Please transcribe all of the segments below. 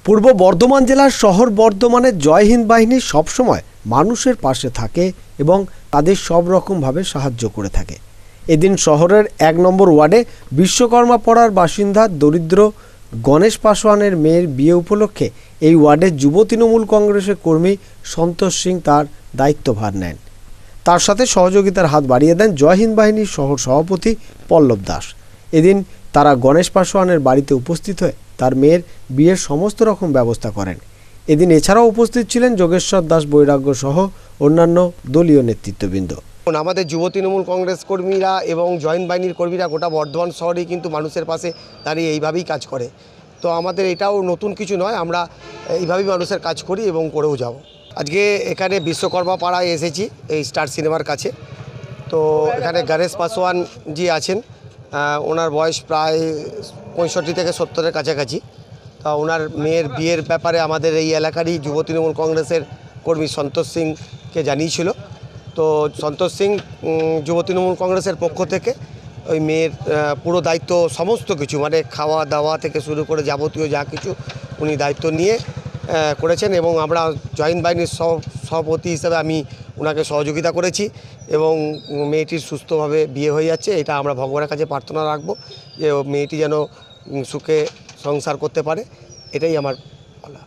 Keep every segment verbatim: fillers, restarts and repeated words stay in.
পূর্ব বর্ধমান জেলার শহর বর্ধমানে জয় হিন্দ বাহিনী সবসময় মানুষের পাশে থাকে এবং তাদের সব রকমভাবে সাহায্য করে থাকে। এদিন শহরের এক নম্বর ওয়ার্ডে বিশ্বকর্মা পাড়ার বাসিন্দা দরিদ্র গণেশ পাসওয়ানের মেয়ের বিয়ে উপলক্ষে এই ওয়ার্ডের যুব তৃণমূল কংগ্রেসের কর্মী সন্তোষ সিং তার দায়িত্বভার নেন। তার সাথে সহযোগিতার হাত বাড়িয়ে দেন জয় হিন্দ বাহিনীর শহর সভাপতি পল্লব দাস। এদিন তারা গণেশ পাসওয়ানের বাড়িতে উপস্থিত হয়ে তার মেয়ের বিয়ের সমস্ত রকম ব্যবস্থা করেন। এদিন এছাড়াও উপস্থিত ছিলেন যোগেশ্বর দাস বৈরাগ্য সহ অন্যান্য দলীয় নেতৃত্ববৃন্দ। আমাদের যুব তৃণমূল কংগ্রেস কর্মীরা এবং জয়েন বাহিনীর কর্মীরা গোটা বর্ধমান শহরেই কিন্তু মানুষের পাশে দাঁড়িয়ে এইভাবেই কাজ করে। তো আমাদের এটাও নতুন কিছু নয়, আমরা এইভাবেই মানুষের কাজ করি এবং করেও যাব। আজকে এখানে বিশ্বকর্মা পাড়ায় এসেছি, এই স্টার সিনেমার কাছে। তো এখানে গণেশ পাসওয়ান জি আছেন, ওনার বয়স প্রায় পঁয়ষট্টি থেকে সত্তরের কাছাকাছি। তা ওনার মেয়ের বিয়ের ব্যাপারে আমাদের এই এলাকারই যুব তৃণমূল কংগ্রেসের কর্মী সন্তোষ সিংকে জানিয়েছিল। তো সন্তোষ সিং যুব তৃণমূল কংগ্রেসের পক্ষ থেকে ওই মেয়ের পুরো দায়িত্ব, সমস্ত কিছু মানে খাওয়া দাওয়া থেকে শুরু করে যাবতীয় যা কিছু উনি দায়িত্ব নিয়ে করেছেন এবং আমরা জয়েন্ট বাহিনীর সভাপতি হিসেবে আমি ওনাকে সহযোগিতা করেছি এবং মেয়েটির সুস্থভাবে বিয়ে হয়ে যাচ্ছে। এটা আমরা ভগবানের কাছে প্রার্থনা রাখবো যে মেয়েটি যেন সুখে সংসার করতে পারে, এটাই আমার বলা।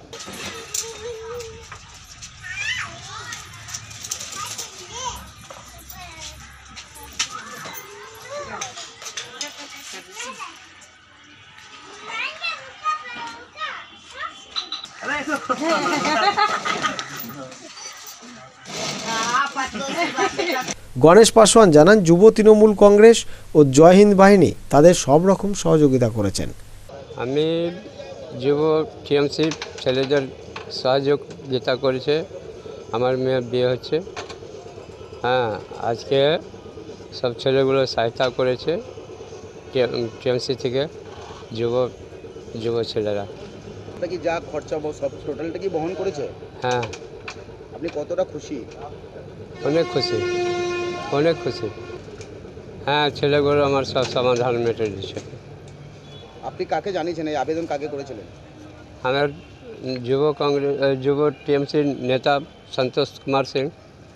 গণেশ পাসওয়ান জানান, যুব তৃণমূল কংগ্রেস ও জয় হিন্দ বাহিনী তাদের সব রকম সহযোগিতা করেছেন। আমি যুব টিএমসি ছেলেদের সহযোগিতা করেছে, আমার মেয়ের বিয়ে হচ্ছে। হ্যাঁ, আজকে সব ছেলেগুলো সহায়তা করেছে টিএমসি থেকে যুব যুব ছেলেরা। কি যা খরচা সব টোটালটা কি বহন করেছে? হ্যাঁ। আপনি কতটা খুশি? অনেক খুশি, অনেক খুশি। হ্যাঁ, ছেলেগুলো আমার সব সমাধান মেটে দিচ্ছে। আপনি কাকে জানিয়েছেন, এই আবেদন কাকে করেছিলেন? আমার যুব কংগ্রেস যুব টিএমসির নেতা সন্তোষ কুমার সিং,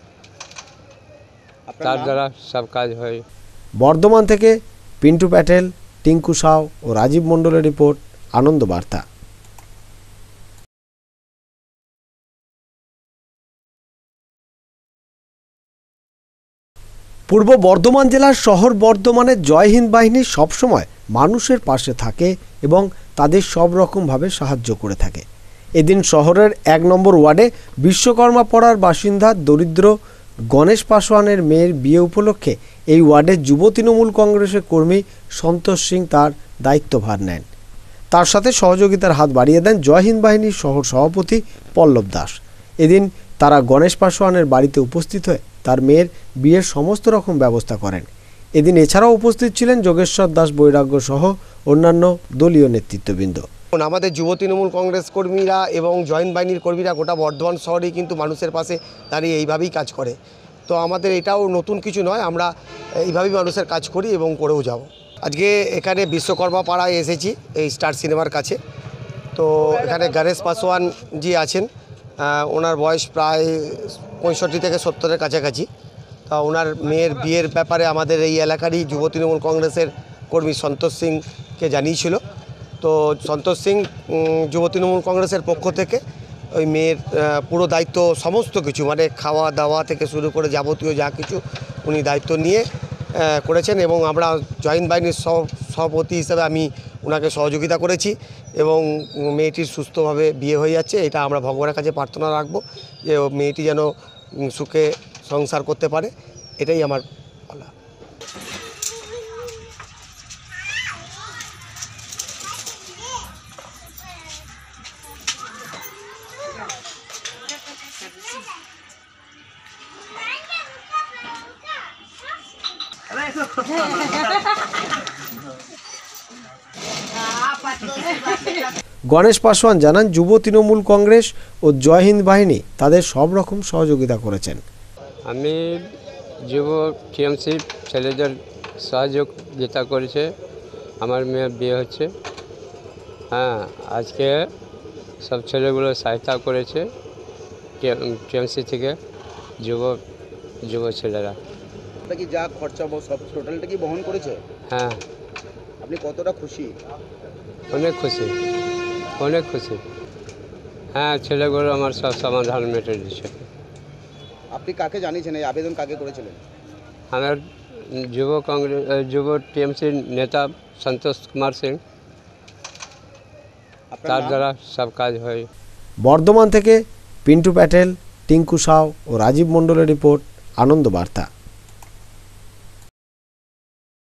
তার দ্বারা সব কাজ হয়। বর্ধমান থেকে পিন্টু প্যাটেল, টিঙ্কু সাউ ও রাজীব মণ্ডলের রিপোর্ট, আনন্দ বার্তা। পূর্ব বর্ধমান জেলার শহর বর্ধমানে জয় হিন্দ বাহিনী সবসময় মানুষের পাশে থাকে এবং তাদের সব রকমভাবে সাহায্য করে থাকে। এদিন শহরের এক নম্বর ওয়ার্ডে বিশ্বকর্মা পাড়ার বাসিন্দা দরিদ্র গণেশ পাসওয়ানের মেয়ের বিয়ে উপলক্ষে এই ওয়ার্ডের যুব তৃণমূল কংগ্রেসের কর্মী সন্তোষ সিং তার দায়িত্বভার নেন। তার সাথে সহযোগিতার হাত বাড়িয়ে দেন জয় হিন্দ বাহিনীর শহর সভাপতি পল্লব দাস। এদিন তারা গণেশ পাসওয়ানের বাড়িতে উপস্থিত হয়ে তার মেয়ের বিয়ের সমস্ত রকম ব্যবস্থা করেন। এদিন এছাড়াও উপস্থিত ছিলেন যোগেশ্বর দাস বৈরাগ্য সহ অন্যান্য দলীয় নেতৃত্ববৃন্দ। আমাদের যুব তৃণমূল কংগ্রেস কর্মীরা এবং জয়েন্ট বাহিনীর কর্মীরা গোটা বর্ধমান শহরেই কিন্তু মানুষের পাশে দাঁড়িয়ে এইভাবেই কাজ করে। তো আমাদের এটাও নতুন কিছু নয়, আমরা এইভাবেই মানুষের কাজ করি এবং করেও যাব। আজকে এখানে বিশ্বকর্মা পাড়ায় এসেছি, এই স্টার সিনেমার কাছে। তো এখানে গণেশ পাসওয়ান জি আছেন, ওনার বয়স প্রায় পঁয়ষট্টি থেকে সত্তরের কাছাকাছি। তা ওনার মেয়ের বিয়ের ব্যাপারে আমাদের এই এলাকারই যুব তৃণমূল কংগ্রেসের কর্মী সন্তোষ সিংকে জানিয়েছিল। তো সন্তোষ সিং যুব তৃণমূল কংগ্রেসের পক্ষ থেকে ওই মেয়ের পুরো দায়িত্ব, সমস্ত কিছু মানে খাওয়া দাওয়া থেকে শুরু করে যাবতীয় যা কিছু উনি দায়িত্ব নিয়ে করেছেন এবং আমরা জয়েন্ট বাহিনীর সভাপতি হিসেবে আমি ওনাকে সহযোগিতা করেছি এবং মেয়েটির সুস্থভাবে বিয়ে হয়ে যাচ্ছে। এটা আমরা ভগবানের কাছে প্রার্থনা রাখবো যে মেয়েটি যেন সুখে সংসার করতে পারে, এটাই আমার বলা। গণেশ পাসওয়ান জানান, যুব তৃণমূল কংগ্রেস ও জয় হিন্দ বাহিনী তাদের সব রকম সহযোগিতা করেছেন। আমি যুব টিএমসি ছেলেদের সহযোগিতা করেছে, আমার মেয়ের বিয়ে হচ্ছে। হ্যাঁ, আজকে সব ছেলেগুলো সহায়তা করেছে টিএমসি থেকে যুব যুব ছেলেরা। এটা কি যা খরচা ব- সব টোটালটা কি বহন করেছে? হ্যাঁ, আপনি কতটা খুশি? অনেক খুশি, অনেক খুশি। হ্যাঁ, ছেলেগুলো আমার সব সমাধান মেটে দিচ্ছে। আপনি কাকে জানিয়েছেন, এই আবেদন কাকে করেছিলেন? আমার যুব কংগ্রেস যুব টিএমসির নেতা সন্তোষ কুমার সিং, আপনার তার নাম? দ্বারা সব কাজ হয়। বর্ধমান থেকে পিন্টু প্যাটেল, টিঙ্কু সাউ ও রাজীব মণ্ডলের রিপোর্ট, আনন্দ বার্তা।